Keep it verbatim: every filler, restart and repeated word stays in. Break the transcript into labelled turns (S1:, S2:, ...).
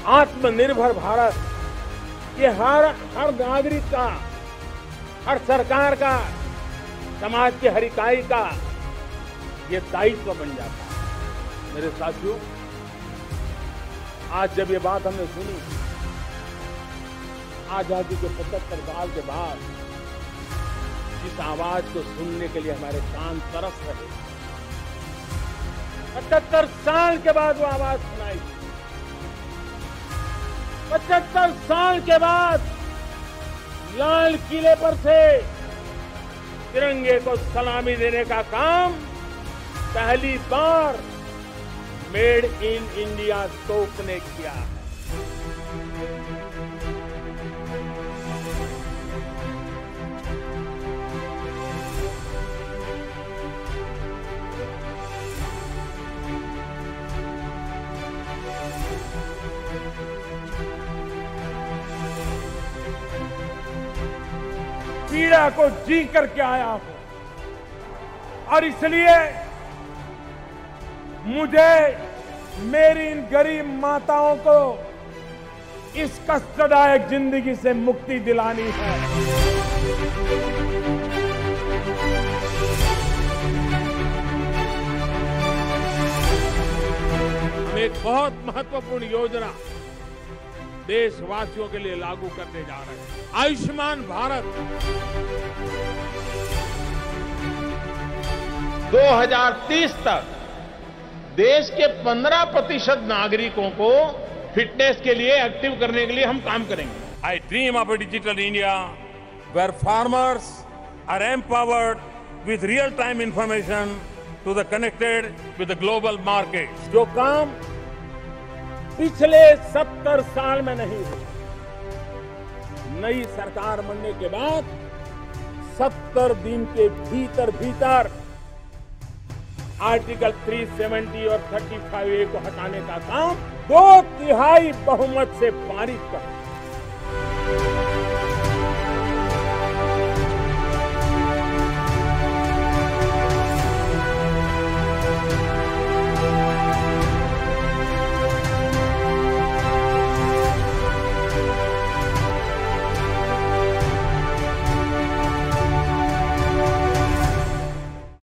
S1: आत्मनिर्भर भारत, ये हर हर नागरिक का, हर सरकार का, समाज की हर इकाई का ये दायित्व बन जाता है। मेरे साथियों, आज जब ये बात हमने सुनी, आजादी के पचहत्तर साल के बाद इस आवाज को सुनने के लिए हमारे कान तरस रहे। पचहत्तर साल के बाद वो आवाज सुनाई। पचहत्तर साल के बाद लाल किले पर से तिरंगे को सलामी देने का काम पहली बार मेड इन इंडिया तोप ने किया है। पीड़ा को जी करके आया हूं और इसलिए मुझे मेरी इन गरीब माताओं को इस कष्टदायक जिंदगी से मुक्ति दिलानी है। हम एक बहुत महत्वपूर्ण योजना देशवासियों के लिए लागू करने जा रहे हैं, आयुष्मान भारत। दो हज़ार तीस तक देश के पंद्रह प्रतिशत नागरिकों को फिटनेस के लिए एक्टिव करने के लिए हम काम करेंगे। I dream of a digital India where farmers are empowered with real time information to the connected with the global market. जो काम पिछले सत्तर साल में नहीं हुआ, नई सरकार बनने के बाद सत्तर दिन के भीतर भीतर आर्टिकल तीन सौ सत्तर और पैंतीस ए को हटाने का काम दो तिहाई बहुमत से पारित कर